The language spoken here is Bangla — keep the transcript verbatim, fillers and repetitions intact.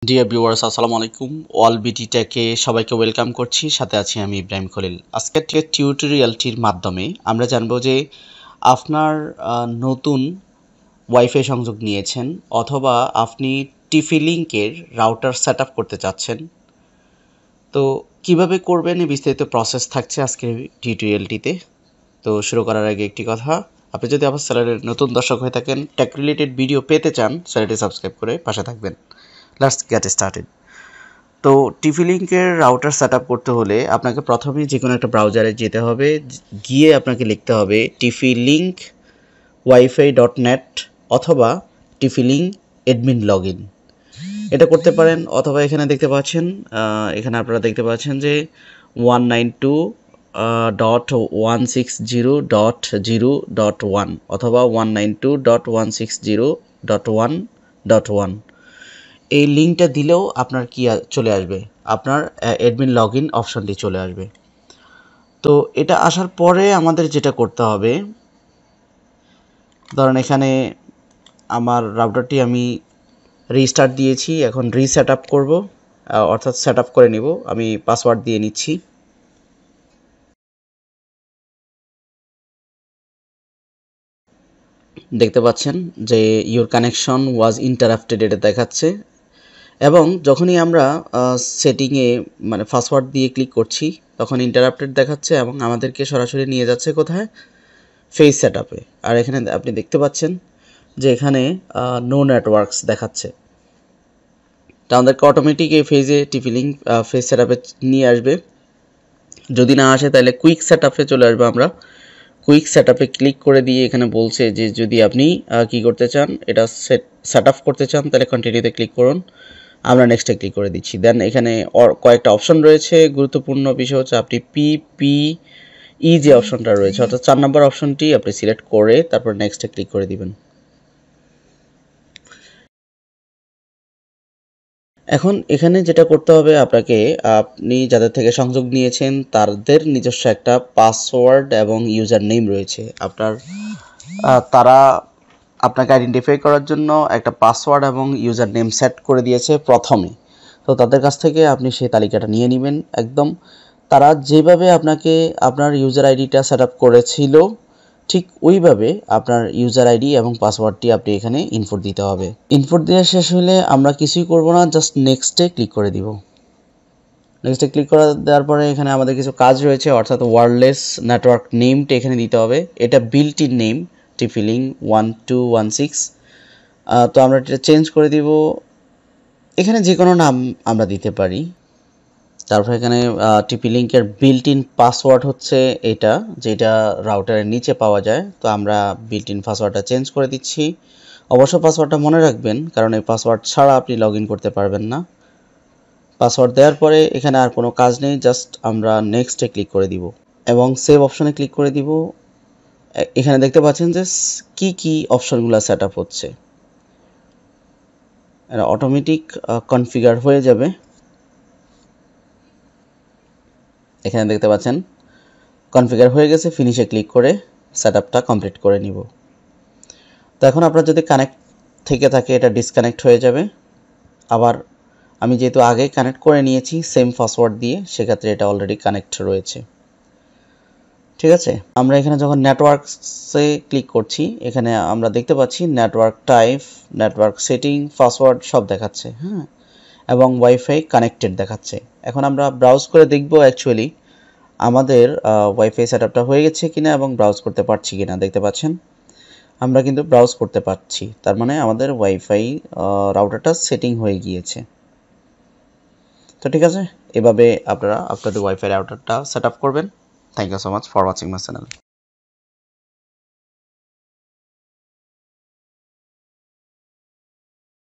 ডিয়ার ভিউয়ার্স আসসালামু আলাইকুম অল বিডি টেকে সবাইকে ওয়েলকাম করছি সাথে আছি আমি ইব্রাহিম খলিল আজকের টিউটোরিয়ালটির মাধ্যমে আমরা জানব যে আপনার নতুন ওয়াইফাই সংযোগ নিয়েছেন অথবা আপনি টিফি লিংকের রাউটার সেটআপ করতে চাচ্ছেন তো কিভাবে করবেন এই বিস্তারিত প্রসেস থাকছে আজকের টিউটোরিয়ালটিতে তো শুরু করার আগে একটি কথা আপনি যদি আমার চ্যানেলের নতুন দর্শক হয়ে থাকেন টেক রিলেটেড ভিডিও পেতে চান চ্যানেলটি সাবস্ক্রাইব করে পাশে থাকবেন Let's get started. তো টিফি লিংকের রাউটার সেটআপ করতে হলে আপনাকে প্রথমে যে কোনো একটা ব্রাউজারে যেতে হবে গিয়ে আপনাকে লিখতে হবে TP link wifi dot net অথবা টিফি লিংক অ্যাডমিন লগইন এটা করতে পারেন অথবা এখানে দেখতে পাচ্ছেন এখানে আপনারা দেখতে পাচ্ছেন যে one nine two dot one six zero dot zero dot one অথবা one nine two dot one six zero dot one dot one এই লিংকটা দিলেও আপনার কি চলে আসবে আপনার অ্যাডমিন লগইন অপশনটি চলে আসবে তো এটা আসার পরে আমাদের যেটা করতে হবে ধরেন এখানে আমার রাউটারটি আমি রিস্টার্ট দিয়েছি এখন রিসেট আপ করব অর্থাৎ সেট আপ করে নিব আমি পাসওয়ার্ড দিয়ে নিচ্ছি দেখতে পাচ্ছেন যে ইউর কানেকশন ওয়াজ ইন্টারাপ্টেড এটা দেখাচ্ছে এবং যখনই আমরা সেটিংয়ে মানে পাসওয়ার্ড দিয়ে ক্লিক করছি তখন ইন্টারাপ্টেড দেখাচ্ছে এবং আমাদেরকে সরাসরি নিয়ে যাচ্ছে কোথায় ফেজ সেটআপে আর এখানে আপনি দেখতে পাচ্ছেন যে এখানে নো নেটওয়ার্কস দেখাচ্ছে তা আমাদেরকে অটোমেটিক এই ফেজে টিফি লিংক ফেজ সেটআপে নিয়ে আসবে যদি না আসে তাহলে কুইক সেটআপে চলে আসবে আমরা কুইক সেটআপে ক্লিক করে দিয়ে এখানে বলছে যে যদি আপনি কি করতে চান এটা সেট সেটআপ করতে চান তাহলে কন্টিনিউতে ক্লিক করুন আমরা নেক্সটে ক্লিক করে দিচ্ছি দেন এখানে কয়েকটা অপশন রয়েছে গুরুত্বপূর্ণ বিষয় হচ্ছে আপনি পি পি ই যে অপশনটা রয়েছে অর্থাৎ চার নম্বর অপশনটি আপনি সিলেক্ট করে তারপর নেক্সটে ক্লিক করে দিবেন এখন এখানে যেটা করতে হবে আপনাকে আপনি যাদের থেকে সংযোগ নিয়েছেন তাদের নিজস্ব একটা পাসওয়ার্ড এবং ইউজার নেম রয়েছে আপনার তারা আপনাকে আইডেন্টিফাই করার জন্য একটা পাসওয়ার্ড এবং ইউজার নেম সেট করে দিয়েছে প্রথমে তো তাদের কাছ থেকে আপনি সেই তালিকাটা নিয়ে নেবেন একদম তারা যেভাবে আপনাকে আপনার ইউজার আইডিটা সেট আপ করেছিল ঠিক ওইভাবে আপনার ইউজার আইডি এবং পাসওয়ার্ডটি আপনি এখানে ইনপুট দিতে হবে ইনপুট দেওয়া শেষ হলে আমরা কিছুই করব না জাস্ট নেক্সটে ক্লিক করে দিব নেক্সটে ক্লিক করে দেওয়ার পরে এখানে আমাদের কিছু কাজ রয়েছে অর্থাৎ ওয়্যারলেস নেটওয়ার্ক নেমটা এখানে দিতে হবে এটা built in name TP link one two one six তো আমরা এটা চেঞ্জ করে দিব এখানে যে কোনো নাম আমরা দিতে পারি তারপর এখানে টিপি লিংকের বিল্ট ইন পাসওয়ার্ড হচ্ছে এটা যেটা রাউটারের নিচে পাওয়া যায় তো আমরা বিল্ট ইন পাসওয়ার্ডটা চেঞ্জ করে দিচ্ছি অবশ্য পাসওয়ার্ডটা মনে রাখবেন কারণ এই পাসওয়ার্ড ছাড়া আপনি লগ ইন করতে পারবেন না পাসওয়ার্ড দেওয়ার পরে এখানে আর কোনো কাজ নেই জাস্ট আমরা নেক্সটে ক্লিক করে দিব এবং সেভ অপশনে ক্লিক করে দিব এখানে দেখতে পাচ্ছেন যে কি কি অপশনগুলো সেট আপ হচ্ছে এটা অটোমেটিক কনফিগার হয়ে যাবে এখানে দেখতে পাচ্ছেন কনফিগার হয়ে গেছে ফিনিশে ক্লিক করে সেটআপটা কমপ্লিট করে নিব তো এখন আপনার যদি কানেক্ট থেকে থাকে এটা ডিসকানেক্ট হয়ে যাবে আবার আমি যেহেতু আগে কানেক্ট করে নিয়েছি সেম পাসওয়ার্ড দিয়ে সেক্ষেত্রে এটা অলরেডি কানেক্ট রয়েছে ঠিক আছে আমরা এখানে যখন নেটওয়ার্কসে ক্লিক করছি এখানে আমরা দেখতে পাচ্ছি network type network setting password সব দেখাচ্ছে হ্যাঁ এবং ওয়াইফাই কানেক্টেড দেখাচ্ছে এখন আমরা ব্রাউজ করে দেখব অ্যাকচুয়ালি আমাদের ওয়াইফাই সেটআপটা হয়ে গেছে কিনা এবং ব্রাউজ করতে পারছি কিনা দেখতে পাচ্ছেন আমরা কিন্তু ব্রাউজ করতে পারছি তার মানে আমাদের ওয়াইফাই রাউটারটা সেটিং হয়ে গিয়েছে তো ঠিক আছে এভাবে আপনারা আপনাদের ওয়াইফাই রাউটারটা সেটআপ করবেন thank you so much for watching my channel